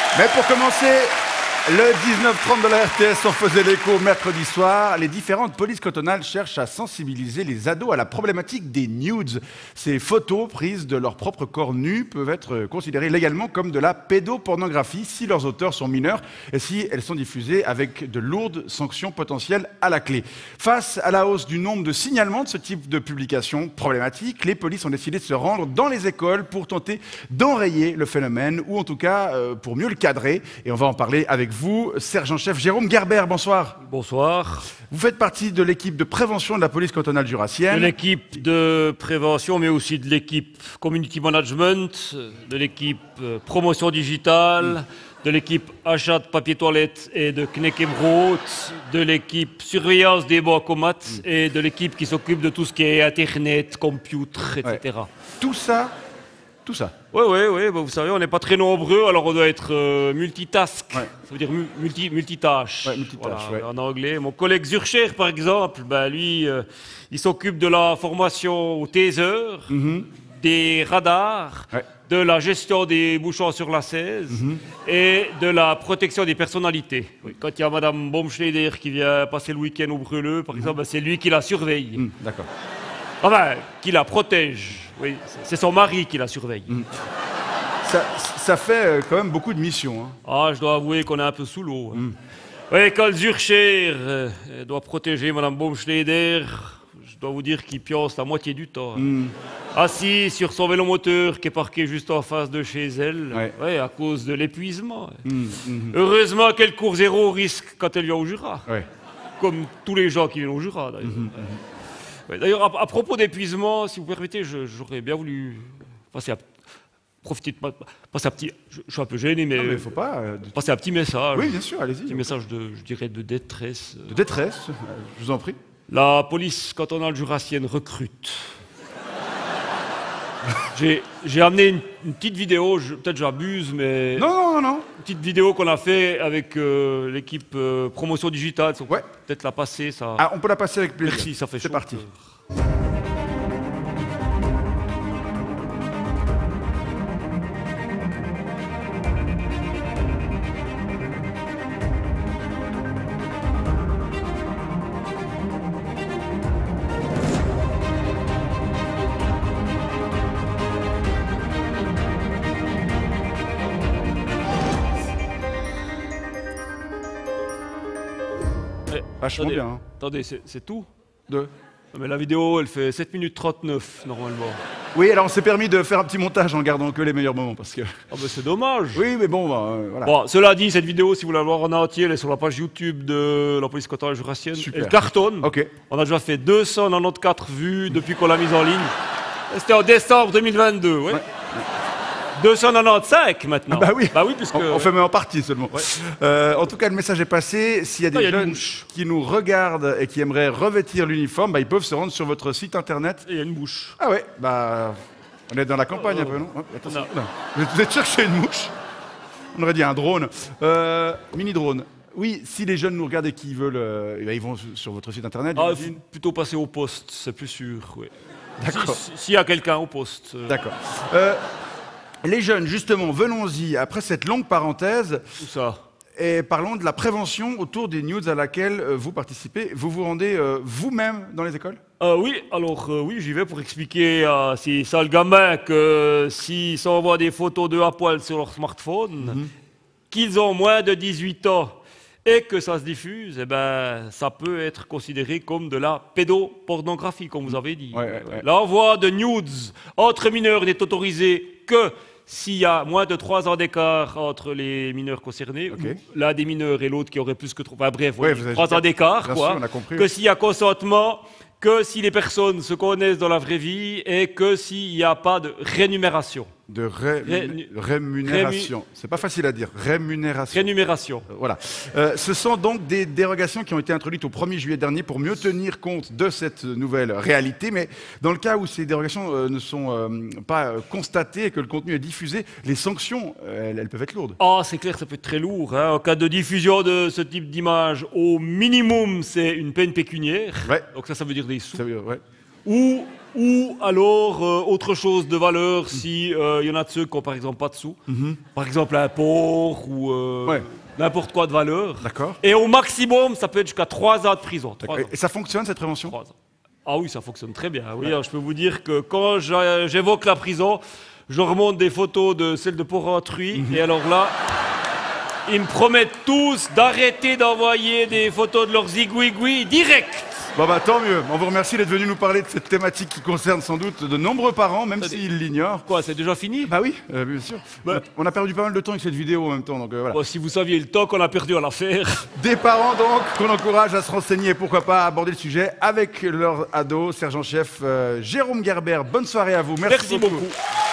Mais pour commencer, le 19h30 de la RTS en faisait l'écho mercredi soir. Les différentes polices cantonales cherchent à sensibiliser les ados à la problématique des nudes. Ces photos prises de leur propre corps nu peuvent être considérées légalement comme de la pédopornographie si leurs auteurs sont mineurs et si elles sont diffusées avec de lourdes sanctions potentielles à la clé. Face à la hausse du nombre de signalements de ce type de publications problématiques, les polices ont décidé de se rendre dans les écoles pour tenter d'enrayer le phénomène ou en tout cas pour mieux le cadrer. Et on va en parler avec vous, sergent-chef Jérôme Gerber, bonsoir. Bonsoir. Vous faites partie de l'équipe de prévention de la police cantonale jurassienne. De l'équipe de prévention, mais aussi de l'équipe community management, de l'équipe promotion digitale, de l'équipe achat de papier toilette et de Knekebrot, de l'équipe surveillance des bancomates et de l'équipe qui s'occupe de tout ce qui est Internet, computer, etc. Ouais. Tout ça. Oui, bah, vous savez, on n'est pas très nombreux, alors on doit être multitask, Ouais. ça veut dire multitâche. Ouais, multitâche, Voilà, ouais. en anglais. Mon collègue Zurcher, par exemple, bah, lui, il s'occupe de la formation au taser, des radars, Ouais. de la gestion des bouchons sur la 16 et de la protection des personnalités. Oui, quand il y a Madame Baumschneider qui vient passer le week-end au Brûleux, par exemple, bah, c'est lui qui la surveille. D'accord. Enfin, qui la protège. Oui, c'est son mari qui la surveille. Ça fait quand même beaucoup de missions. Hein. Ah, je dois avouer qu'on est un peu sous l'eau. Hein. Oui, quand Zurcher doit protéger Madame Baumschneider, je dois vous dire qu'il pionce la moitié du temps. Hein. Assis sur son vélomoteur qui est parqué juste en face de chez elle, Ouais. à cause de l'épuisement. Heureusement qu'elle court zéro risque quand elle vient au Jura. Ouais. Comme tous les gens qui viennent au Jura, d'ailleurs. Ouais, d'ailleurs, à propos d'épuisement, si vous permettez, j'aurais bien voulu passer profiter de passer un petit... Je suis un peu gêné, mais... Non, mais il faut pas. Passer un petit message. Oui, bien sûr, allez-y. Un petit message je dirais, de détresse. De détresse, je vous en prie. La police cantonale jurassienne recrute. J'ai amené une petite vidéo, peut-être j'abuse, mais... Non. Une petite vidéo qu'on a fait avec l'équipe promotion digitale. On peut Ouais. peut-être la passer, ça... Ah, on peut la passer avec plaisir. Merci, ça fait chaud. C'est parti. Vachement Attendez, bien. Hein. attendez, c'est tout? Deux. Non, mais la vidéo, elle fait 7 minutes 39, normalement. Oui, alors on s'est permis de faire un petit montage en gardant que les meilleurs moments parce que. Ah ben c'est dommage. Oui, mais bon, voilà. Bon, cela dit, cette vidéo, si vous voulez la voir en entier, elle est sur la page YouTube de la police cantonale jurassienne. Super. Elle cartonne. Ok. On a déjà fait 294 vues depuis qu'on l'a mise en ligne. C'était en décembre 2022, ouais. 295 maintenant. Bah oui. Bah oui, puisque... On fait même en partie seulement. Ouais. En tout cas, le message est passé. S'il y a Ah, il y des a une jeunes mouche. qui nous regardent et qui aimeraient revêtir l'uniforme, bah, ils peuvent se rendre sur votre site internet. Il y a une bouche. Ah ouais, bah on est dans la campagne un peu, non? Attention. Non. Non. Vous êtes sûr que c'est une mouche? On aurait dit un drone. Mini drone. Oui, si les jeunes nous regardent et qu'ils veulent, ils vont sur votre site internet. Ah, il j'imagine. faut plutôt passer au poste, c'est plus sûr, oui. D'accord. S'il y a quelqu'un au poste. D'accord. Les jeunes, justement, venons-y, après cette longue parenthèse, Tout ça. et parlons de la prévention autour des news à laquelle vous participez. Vous vous rendez vous-même dans les écoles? Oui, alors oui, j'y vais pour expliquer à ces sales gamins que s'ils s'envoient des photos de à poil sur leur smartphone, qu'ils ont moins de 18 ans et que ça se diffuse, eh ben, ça peut être considéré comme de la pédopornographie, comme vous avez dit. Ouais. L'envoi de nudes entre mineurs n'est autorisé que s'il y a moins de 3 ans d'écart entre les mineurs concernés, Ok. ou l'un des mineurs et l'autre qui aurait plus que 3... Enfin bref, Ouais, oui, vous avez 3 ans d'écart, bien quoi. sûr, on a compris, Que oui. s'il y a consentement, que si les personnes se connaissent dans la vraie vie et que s'il n'y a pas de rémunération. De rémunération. C'est pas facile à dire. Rémunération. Rémunération. Voilà. Ce sont donc des dérogations qui ont été introduites au 1er juillet dernier pour mieux tenir compte de cette nouvelle réalité. Mais dans le cas où ces dérogations ne sont pas constatées et que le contenu est diffusé, les sanctions, elles peuvent être lourdes. Ah, c'est clair, ça peut être très lourd. Hein. En cas de diffusion de ce type d'image, au minimum, c'est une peine pécuniaire. Ouais. Donc ça veut dire des sous. Ça veut dire, ouais. Ou Ou alors, autre chose de valeur, si y en a de ceux qui n'ont par exemple pas de sous. Par exemple un porc ou n'importe quoi de valeur. D'accord. Et au maximum, ça peut être jusqu'à 3 ans de prison. 3 ans. Et ça fonctionne cette prévention? 3 ans. Ah oui, ça fonctionne très bien. Oui, alors, je peux vous dire que quand j'évoque la prison, je remonte des photos de celles de Port-Rentruy. Et alors là, ils me promettent tous d'arrêter d'envoyer des photos de leurs zigouigouis direct. Bon bah tant mieux. On vous remercie d'être venu nous parler de cette thématique qui concerne sans doute de nombreux parents, même s'ils l'ignorent. Quoi, c'est déjà fini? Bah oui, bien sûr. On a perdu pas mal de temps avec cette vidéo en même temps, donc voilà. Bon, si vous saviez le temps qu'on a perdu à la faire. Des parents donc qu'on encourage à se renseigner et pourquoi pas à aborder le sujet avec leur ado, sergent-chef Jérôme Gerber. Bonne soirée à vous. Merci beaucoup.